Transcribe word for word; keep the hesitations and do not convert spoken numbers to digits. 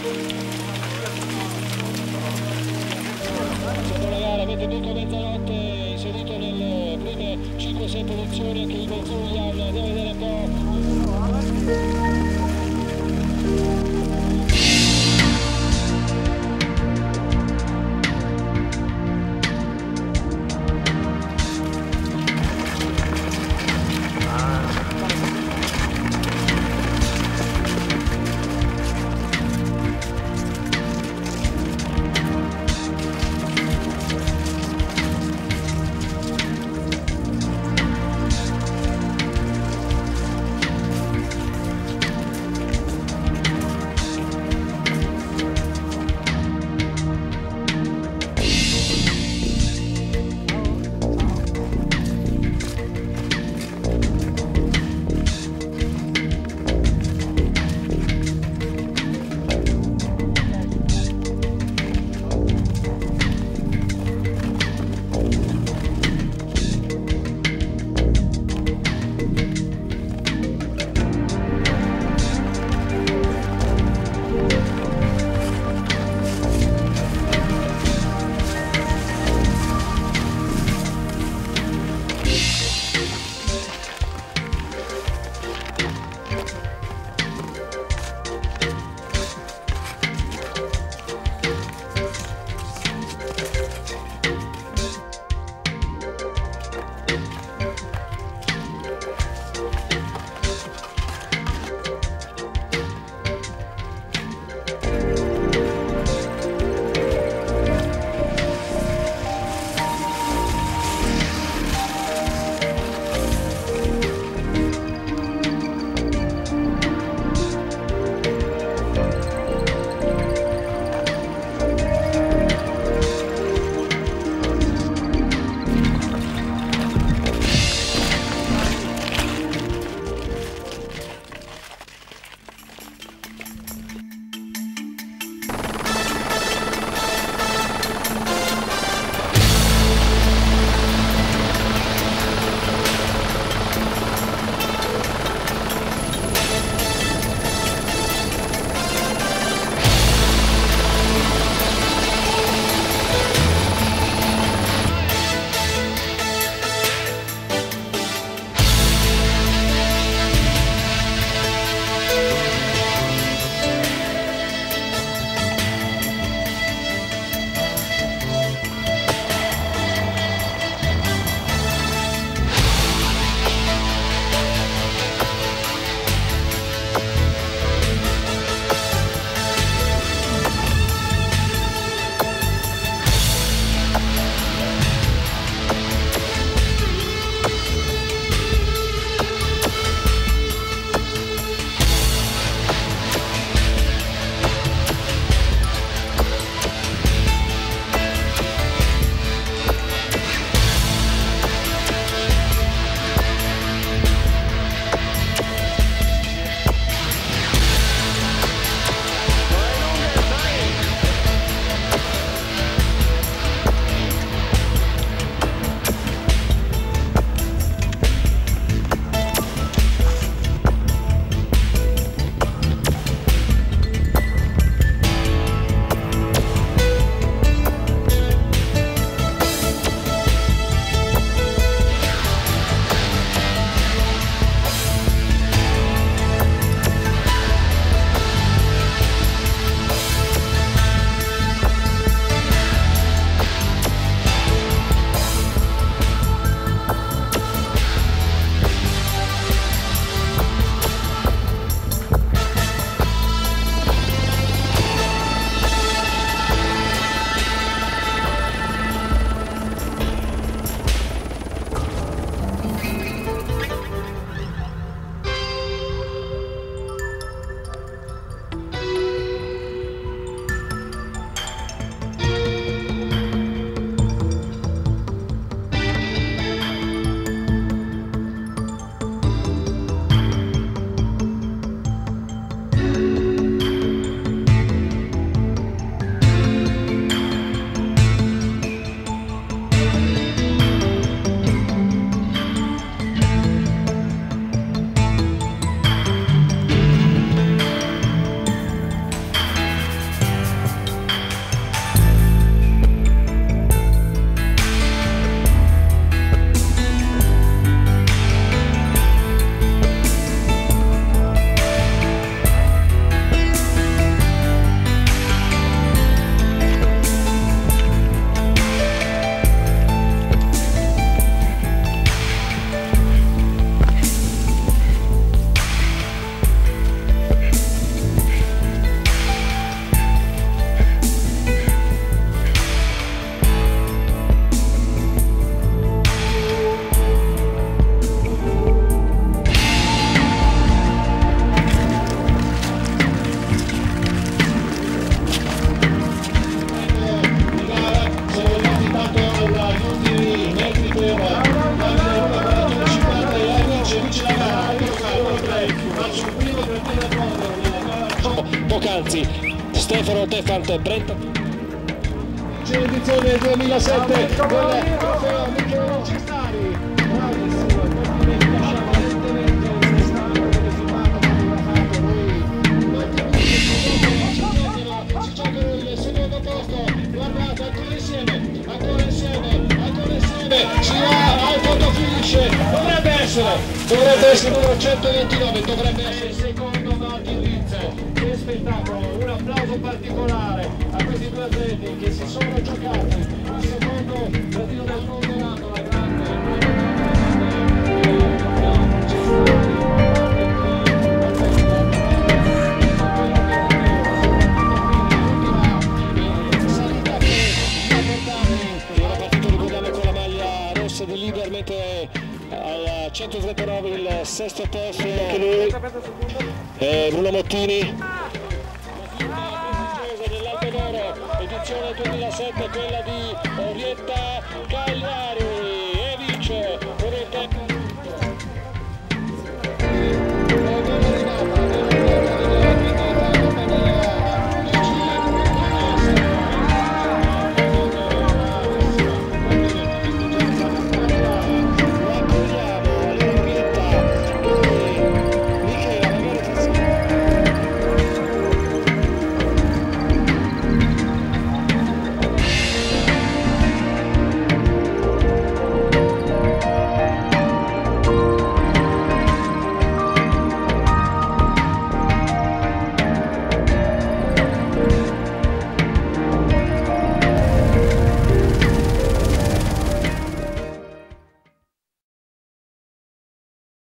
Dopo la gara avete vinto mezzanotte, inserito nelle prime cinque sei posizioni anche il Julian, andiamo a vedere un po'. poc'anzi. Stefano Tefant, Brenta. Edizione del duemilasette del trofeo Michele Cestari. Bravissimo, complimenti, lasciamo lentamente il restante dove si parla fotografato lui. Si giocano il secondo posto, guardate ancora insieme, ancora insieme, ancora insieme, si va al foto finish, dovrebbe essere, dovrebbe essere numero centoventinove, dovrebbe essere il secondo Martin Ritz. Che spettacolo, un applauso particolare a questi due atleti che si sono giocati il secondo gradino del Mondonato, la grande salita che a portare era partito, ricordiamo, con la maglia rossa di leader, mentre al centotrentanove il sesto posto anche lui è Bruno Mottini. Dell'Alto d'Oro, edizione duemilasette, quella di Orietta.